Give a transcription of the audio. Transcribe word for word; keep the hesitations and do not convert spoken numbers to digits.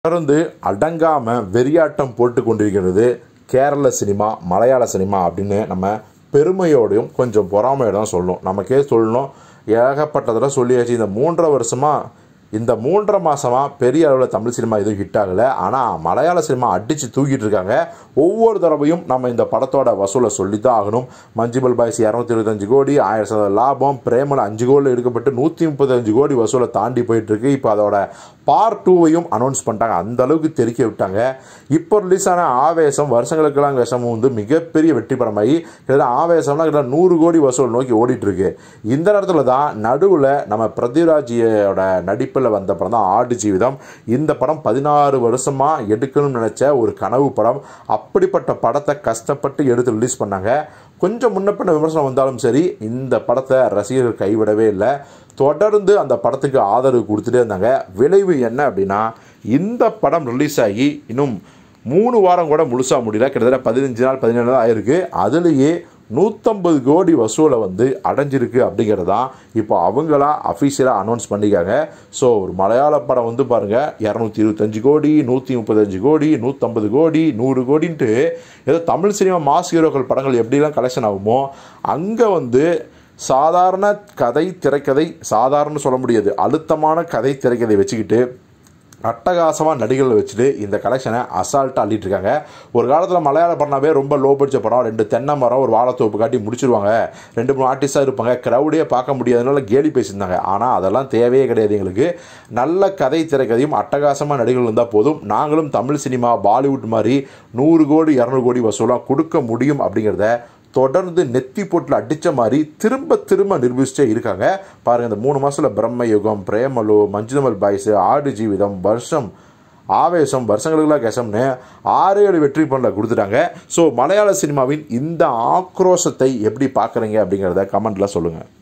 தொடர்ந்து அடங்காம வெறியாட்டம் போட்டு கொண்டிருக்கிறது கேரள சினிமா, மலையாள சினிமா அப்படின்னு நம்ம பெருமையோடையும் கொஞ்சம் பொறாமையோட தான் சொல்லணும். நமக்கே சொல்லணும், ஏகப்பட்டதெல்லாம் சொல்லியாச்சு. இந்த மூன்றரை வருஷமாக இந்த மூன்றரை மாதமாக பெரிய அளவில் தமிழ் சினிமா எதுவும் ஹிட் ஆகலை. ஆனால் மலையாள சினிமா அடித்து தூக்கிட்டு இருக்காங்க. ஒவ்வொரு தடவையும் நம்ம இந்த படத்தோட வசூலை சொல்லி தான் ஆகணும். மஞ்சுமல் பாய்ஸ் இரநூத்தி இருபத்தஞ்சு கோடி, ஆயிரம் சதவீத லாபம், பிரேமல அஞ்சு கோடியில் எடுக்கப்பட்டு நூற்றி முப்பத்தஞ்சு கோடி வசூலை தாண்டி போயிட்டுருக்கு. இப்போ அதோட பார்ட் டூவையும் அனௌன்ஸ் பண்ணிட்டாங்க. அந்த அளவுக்கு தெரிக்க விட்டாங்க. இப்போ ரிலீஸ் ஆன ஆவேசம் வருஷங்களுக்கெல்லாம் விஷமும் வந்து மிகப்பெரிய வெற்றி படமாகி கிட்டத்தட்ட ஆவேசம்னா கிட்ட நூறு கோடி வசூல் நோக்கி ஓடிட்டுருக்கு. இந்த நேரத்தில் தான் நடுவில் நம்ம பிருத்திவிராஜோட நடிப்பில் வந்த படம் தான் ஆடு ஜீவிதம். இந்த படம் பதினாறு வருஷமாக எடுக்கணும்னு நினச்ச ஒரு கனவு படம். அப்படிப்பட்ட படத்தை கஷ்டப்பட்டு எடுத்து ரிலீஸ் பண்ணாங்க. கொஞ்சம் முன்னப்பின்ன விமர்சனம் வந்தாலும் சரி, இந்த படத்தை ரசிகர்கள் கைவிடவே இல்லை. தொடர்ந்து அந்த படத்துக்கு ஆதரவு கொடுத்துட்டே இருந்தாங்க. விளைவு என்ன அப்படின்னா, இந்த படம் ரிலீஸ் ஆகி இன்னும் மூணு வாரம் கூட முழுசாக முடியல. கிட்டத்தட்ட பதினஞ்சு நாள் பதினேழு நாள் ஆயிருக்கு. அதுலேயே நூற்றம்பது கோடி வசூலை வந்து அடைஞ்சிருக்கு அப்படிங்கிறது தான் இப்போ அவங்களா அஃபீஷியலாக அனௌன்ஸ் பண்ணிக்காங்க. ஸோ ஒரு மலையாள படம் வந்து பாருங்கள், இரநூத்தி இருபத்தஞ்சு கோடி, நூற்றி முப்பத்தஞ்சு கோடி, நூற்றம்பது கோடி, நூறு கோடின்ட்டு ஏதோ தமிழ் சினிமா மாஸ் ஹீரோக்கள் படங்கள் எப்படிலாம் கலெக்ஷன் ஆகுமோ அங்கே வந்து சாதாரண கதை திரைக்கதை, சாதாரண சொல்ல முடியாது, அழுத்தமான கதை திரைக்கதை வச்சுக்கிட்டு அட்டகாசமாக நடிகர்களை வச்சுட்டு இந்த கலெக்ஷனை அசால்ட்டாக அள்ளிட்டு இருக்காங்க. ஒரு காலத்தில் மலையாள படம்னாவே ரொம்ப லோ பட்ஜெட் படம், ரெண்டு தென்னை மரம் ஒரு வாழைத்தோப்பு காட்டி முடிச்சிருவாங்க, ரெண்டு மூணு ஆர்டிஸ்டாக இருப்பாங்க, க்ரௌடே பார்க்க முடியாதனால கேலி பேசியிருந்தாங்க. ஆனால் அதெல்லாம் தேவையே கிடையாது. எங்களுக்கு நல்ல கதை திரைக்கதையும் அட்டகாசமாக நடிகர்கள் இருந்தால் போதும், நாங்களும் தமிழ் சினிமா பாலிவுட் மாதிரி நூறு கோடி இரநூறு கோடி வசூலாக கொடுக்க முடியும் அப்படிங்கிறத தொடர்ந்து நெத்தி போட்டில் அடித்த மாதிரி திரும்ப திரும்ப நிரூபிச்சே இருக்காங்க. பாருங்கள், இந்த மூணு மாதத்தில் பிரம்ம யுகம், பிரேமலு, மஞ்சுமல் பாய்ஸ், ஆடு ஜீவிதம், வருஷம், ஆவேசம், வருஷங்களுக்குலாம் கெசம்னு ஆறு ஏழு வெற்றி பண்ணல கொடுத்துட்டாங்க. ஸோ மலையாள சினிமாவின் இந்த ஆக்ரோஷத்தை எப்படி பார்க்குறீங்க அப்படிங்கிறத கமெண்ட்டில் சொல்லுங்கள்.